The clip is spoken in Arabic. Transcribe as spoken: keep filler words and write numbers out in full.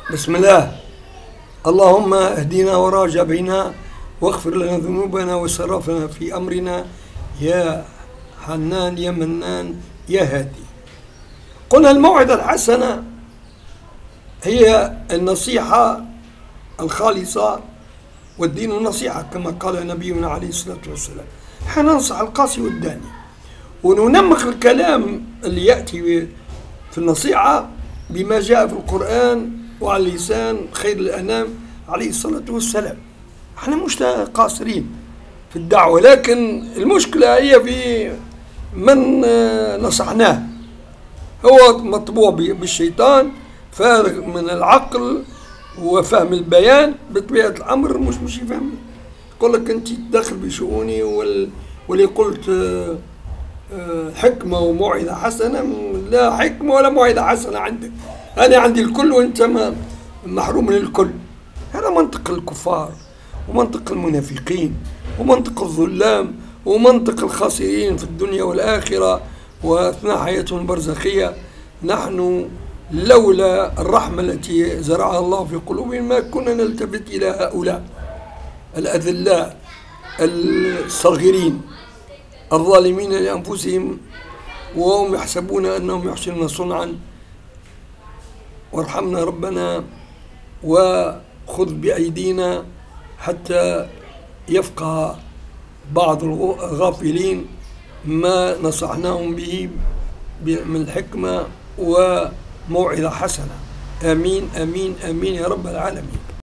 بسم الله. اللهم اهدنا وراجع بنا واغفر لنا ذنوبنا واسرافنا في أمرنا يا حنان يا منان يا هادي. قلنا الموعظة الحسنة هي النصيحة الخالصة، والدين النصيحة كما قال نبينا عليه الصلاة والسلام. حننصح القاسي والداني وننمق الكلام اللي يأتي في النصيحة بما جاء في القرآن وعلى لسان خير الأنام عليه الصلاة والسلام. احنا مش قاصرين في الدعوة، لكن المشكلة هي في من نصحناه. هو مطبوع بالشيطان، فارغ من العقل وفهم البيان، بطبيعة الأمر مش مش يفهم. يقول لك أنت تدخل بشؤوني، واللي قلت حكمة وموعظة حسنة. لا حكمة ولا موعظة حسنة عندك، أنا عندي الكل وأنت محروم من الكل. هذا منطق الكفار ومنطق المنافقين ومنطق الظلام ومنطق الخاسرين في الدنيا والآخرة وأثناء حياتهم البرزخية. نحن لولا الرحمة التي زرعها الله في قلوبهم ما كنا نلتفت إلى هؤلاء الأذلاء الصغيرين الظالمين لأنفسهم وهم يحسبون أنهم يحسنون صنعا. وارحمنا ربنا وخذ بأيدينا حتى يفقه بعض الغافلين ما نصحناهم به من الحكمة وموعظة حسنة. آمين آمين آمين يا رب العالمين.